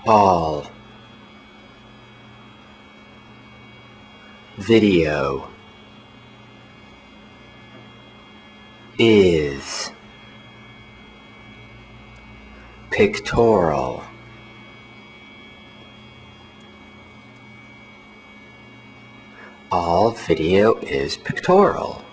all, video, is, pictorial, all video is pictorial.